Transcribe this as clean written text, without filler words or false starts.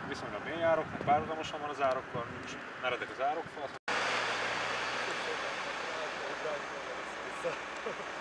viszonylag mély ároknak, párhuzamosan van az árokkal, nincs meredek az árokfal.